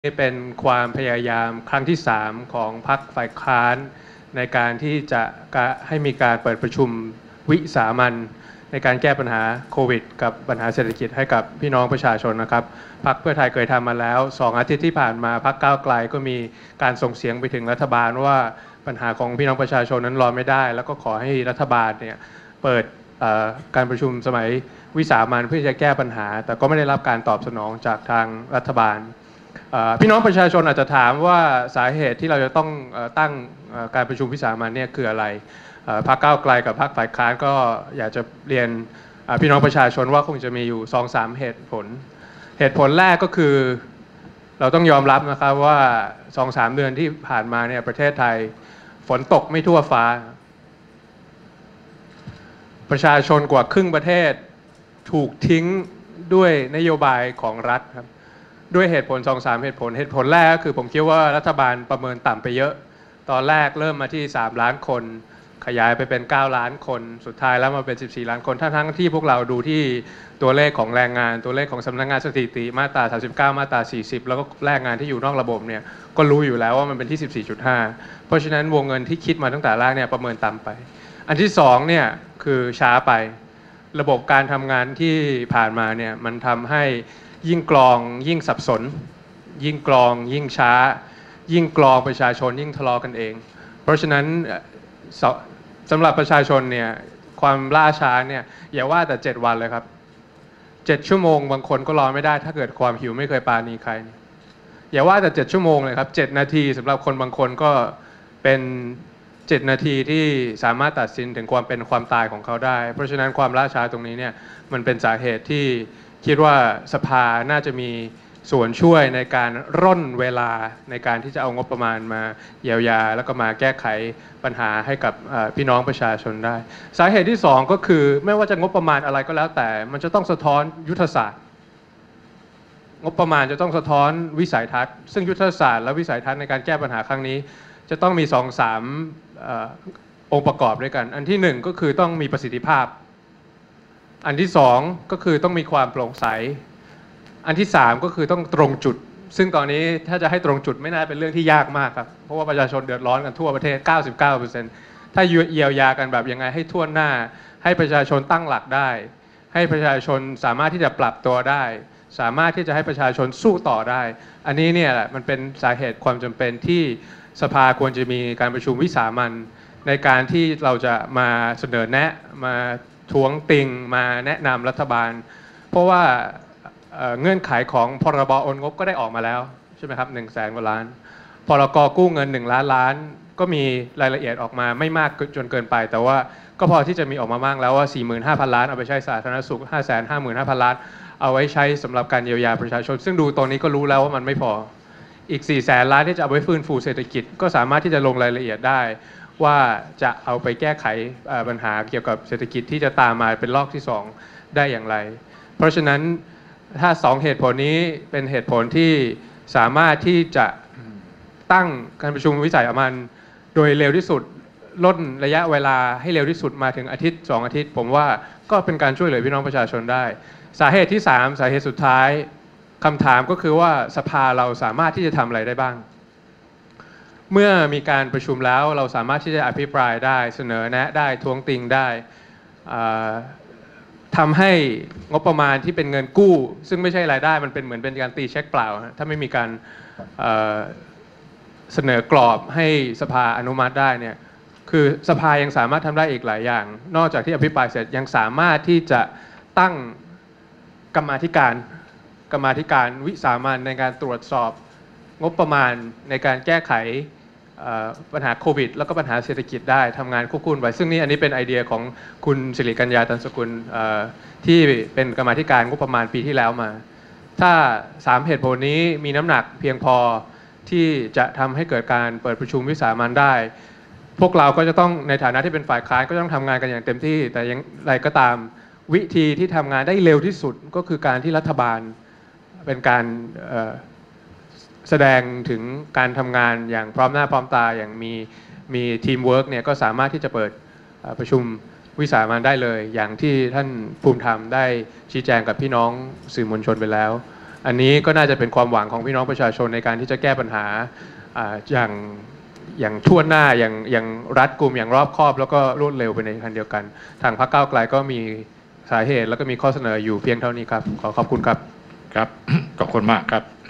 นี่เป็นความพยายามครั้งที่3ของพรรคฝ่ายค้านในการที่จะให้มีการเปิดประชุมวิสามัญในการแก้ปัญหาโควิดกับปัญหาเศรษฐกิจให้กับพี่น้องประชาชนนะครับพรรคเพื่อไทยเคยทำมาแล้ว2 อาทิตย์ที่ผ่านมาพรรคก้าวไกลก็มีการส่งเสียงไปถึงรัฐบาลว่าปัญหาของพี่น้องประชาชนนั้นรอไม่ได้แล้วก็ขอให้รัฐบาลเนี่ยเปิดการประชุมสมัยวิสามัญเพื่อจะแก้ปัญหาแต่ก็ไม่ได้รับการตอบสนองจากทางรัฐบาลพี่น้องประชาชนอาจจะถามว่าสาเหตุที่เราจะต้องตั้งการประชุมวิสามัญเนี่ยคืออะไรพรรคก้าวไกลกับพรรคฝ่ายค้านก็อยากจะเรียนพี่น้องประชาชนว่าคงจะมีอยู่ 2-3 เหตุผลแรกก็คือเราต้องยอมรับนะครับว่า 2-3 เดือนที่ผ่านมาเนี่ยประเทศไทยฝนตกไม่ทั่วฟ้าประชาชนกว่าครึ่งประเทศถูกทิ้งด้วยนโยบายของรัฐครับด้วยเหตุผล 2-3 เหตุผลแรกก็คือผมคิดว่ารัฐบาลประเมินต่ำไปเยอะตอนแรกเริ่มมาที่3 ล้านคนขยายไปเป็น9 ล้านคนสุดท้ายแล้วมาเป็น14 ล้านคนทั้งที่พวกเราดูที่ตัวเลขของแรงงานตัวเลขของสำนักงานสถิติมาตรา39มาตรา40แล้วก็แรงงานที่อยู่นอกระบบเนี่ยก็รู้อยู่แล้วว่ามันเป็นที่ 14.5 เพราะฉะนั้นวงเงินที่คิดมาตั้งแต่แรกเนี่ยประเมินต่ำไปอันที่2เนี่ยคือช้าไประบบการทำงานที่ผ่านมาเนี่ยมันทำให้ยิ่งกรองยิ่งสับสนยิ่งกรองยิ่งช้ายิ่งกรองประชาชนยิ่งทะเลาะกันเองเพราะฉะนั้นสำหรับประชาชนเนี่ยความล่าช้าเนี่ยอย่าว่าแต่7 วันเลยครับ7 ชั่วโมงบางคนก็รอไม่ได้ถ้าเกิดความหิวไม่เคยปราณีใครอย่าว่าแต่7 ชั่วโมงเลยครับ7 นาทีสำหรับคนบางคนก็เป็น7 นาทีที่สามารถตัดสินถึงความเป็นความตายของเขาได้เพราะฉะนั้นความล่าช้าตรงนี้เนี่ยมันเป็นสาเหตุที่คิดว่าสภาน่าจะมีส่วนช่วยในการร่นเวลาในการที่จะเอางบประมาณมาเยียวยาแล้วก็มาแก้ไขปัญหาให้กับพี่น้องประชาชนได้สาเหตุที่2ก็คือไม่ว่าจะงบประมาณอะไรก็แล้วแต่มันจะต้องสะท้อนยุทธศาสตร์งบประมาณจะต้องสะท้อนวิสัยทัศน์ซึ่งยุทธศาสตร์และวิสัยทัศน์ในการแก้ปัญหาครั้งนี้จะต้องมี2-3องค์ประกอบด้วยกันอันที่1ก็คือต้องมีประสิทธิภาพอันที่2ก็คือต้องมีความโปร่งใสอันที่3ก็คือต้องตรงจุดซึ่งตอนนี้ถ้าจะให้ตรงจุดไม่น่าเป็นเรื่องที่ยากมากครับเพราะว่าประชาชนเดือดร้อนกันทั่วประเทศ 99% ถ้าเยียวยากันแบบยังไงให้ทั่วหน้าให้ประชาชนตั้งหลักได้ให้ประชาชนสามารถที่จะปรับตัวได้สามารถที่จะให้ประชาชนสู้ต่อได้อันนี้เนี่ยแหละมันเป็นสาเหตุความจำเป็นที่สภาควรจะมีการประชุมวิสามัญในการที่เราจะมาเสนอแนะมาท้วงติงมาแนะนำรัฐบาลเพราะว่าเงื่อนไขของพรบโอนงบก็ได้ออกมาแล้วใช่ไหมครับ100,000 กว่าล้านพรกกู้เงิน1 ล้านล้านก็มีรายละเอียดออกมาไม่มากจนเกินไปแต่ว่าก็พอที่จะมีออกมาบ้างแล้วว่า 45,000 ล้านเอาไปใช้สาธารณสุข 555,000 ล้านเอาไว้ใช้สำหรับการเยียวยาประชาชนซึ่งดูตอนนี้ก็รู้แล้วว่ามันไม่พออีก 400,000 ล้านที่จะเอาไว้ฟื้นฟูเศรษฐกิจก็สามารถที่จะลงรายละเอียดได้ว่าจะเอาไปแก้ไขปัญหาเกี่ยวกับเศรษฐกิจที่จะตามมาเป็นรอบที่2ได้อย่างไรเพราะฉะนั้นถ้า2 เหตุผลนี้เป็นเหตุผลที่สามารถที่จะตั้งการประชุมวิสามัญโดยเร็วที่สุดลดระยะเวลาให้เร็วที่สุดมาถึงอาทิตย์2 อาทิตย์ผมว่าก็เป็นการช่วยเหลือพี่น้องประชาชนได้สาเหตุที่3สาเหตุสุดท้ายคำถามก็คือว่าสภาเราสามารถที่จะทำอะไรได้บ้างเมื่อมีการประชุมแล้วเราสามารถที่จะอภิปรายได้เสนอแนะได้ท้วงติงได้ทำให้งบประมาณที่เป็นเงินกู้ซึ่งไม่ใช่รายได้มันเป็นเหมือนเป็นการตีเช็คเปล่าถ้าไม่มีการเสนอกรอบให้สภาอนุมัติได้เนี่ยคือสภายังสามารถทำได้อีกหลายอย่างนอกจากที่อภิปรายเสร็จยังสามารถที่จะตั้งกรรมาธิการวิสามัญในการตรวจสอบงบประมาณในการแก้ไขปัญหาโควิดแล้วก็ปัญหาเศรษฐกิจได้ทำงานควบคู่ไปซึ่งอันนี้เป็นไอเดียของคุณสิริกัญญาตันสกุลที่เป็นกรรมาธิการงบประมาณปีที่แล้วมาถ้า3 เหตุผลนี้มีน้ำหนักเพียงพอที่จะทำให้เกิดการเปิดประชุมวิสามัญได้พวกเราก็จะต้องในฐานะที่เป็นฝ่ายค้านก็ต้องทำงานกันอย่างเต็มที่แต่อย่างไรก็ตามวิธีที่ทำงานได้เร็วที่สุดก็คือการที่รัฐบาลเป็นการแสดงถึงการทำงานอย่างพร้อมหน้าพร้อมตาอย่างมีทีมเวิร์กเนี่ยก็สามารถที่จะเปิดประชุมวิสามัญได้เลยอย่างที่ท่านภูมิธรรมได้ชี้แจงกับพี่น้องสื่อมวลชนไปแล้วอันนี้ก็น่าจะเป็นความหวังของพี่น้องประชาชนในการที่จะแก้ปัญหาอย่างทั่วหน้าอย่างรัดกุมอย่างรอบคอบแล้วก็รวดเร็วไปในทันเดียวกันทางพรรคก้าวไกลก็มีสาเหตุแล้วก็มีข้อเสนออยู่เพียงเท่านี้ครับขอขอบคุณครับครับ ขอบคุณมากครับ